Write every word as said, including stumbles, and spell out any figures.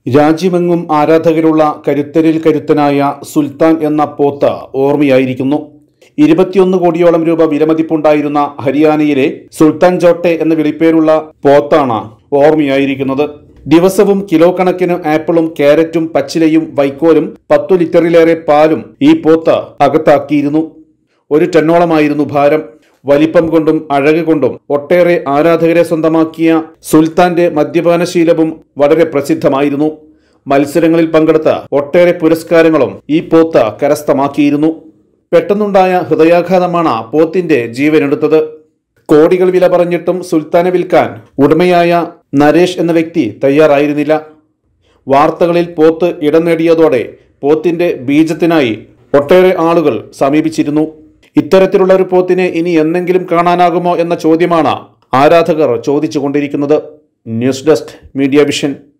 രാജ്യമെങ്ങും ആരാധകരുള്ള കരുത്തരിൽ കരുത്തനായ സുൽത്താൻ എന്ന പോത്ത് ഓർമ്മയായിരിക്കുന്നു. ഇരുപത്തിയൊന്ന് കോടിയോളം രൂപ വിലമതിപ്പുണ്ടായിരുന്ന ഹരിയാനയിലെ സുൽത്താൻ ജോട്ടെ എന്ന വിളിപ്പേരുള്ള പോത്താണ് ഓർമ്മയായിരിക്കുന്നത്. ദിവസവും കിലോ കണക്കിന് ആപ്പിളും ക്യാരറ്റും പച്ചിലയും വൈക്കോലും പത്തു ലിറ്ററിലേറെ പാലും ഈ പോത്ത് അകത്താക്കിയിരുന്നു. ഒരു ടണ്ണോളമായിരുന്നു ഭാരം. വലിപ്പം കൊണ്ടും അഴക് കൊണ്ടും ഒട്ടേറെ ആരാധകരെ സ്വന്തമാക്കിയ സുൽത്താന്റെ മദ്യപാനശീലവും വളരെ പ്രസിദ്ധമായിരുന്നു. മത്സരങ്ങളിൽ പങ്കെടുത്ത ഒട്ടേറെ പുരസ്കാരങ്ങളും ഈ പോത്ത് കരസ്ഥമാക്കിയിരുന്നു. പെട്ടെന്നുണ്ടായ ഹൃദയാഘാതമാണ് പോത്തിന്റെ ജീവനെടുത്തത്. കോടികൾ വില പറഞ്ഞിട്ടും സുൽത്താനെ വിൽക്കാൻ ഉടമയായ നരേഷ് എന്ന വ്യക്തി തയ്യാറായിരുന്നില്ല. വാർത്തകളിൽ പോത്ത് ഇടം നേടിയതോടെ പോത്തിന്റെ ബീജത്തിനായി ഒട്ടേറെ ആളുകൾ സമീപിച്ചിരുന്നു. ഇത്തരത്തിലുള്ള ഒരു പോത്തിനെ ഇനി എന്നെങ്കിലും കാണാനാകുമോ എന്ന ചോദ്യമാണ് ആരാധകർ ചോദിച്ചുകൊണ്ടിരിക്കുന്നത്. News desk media vision.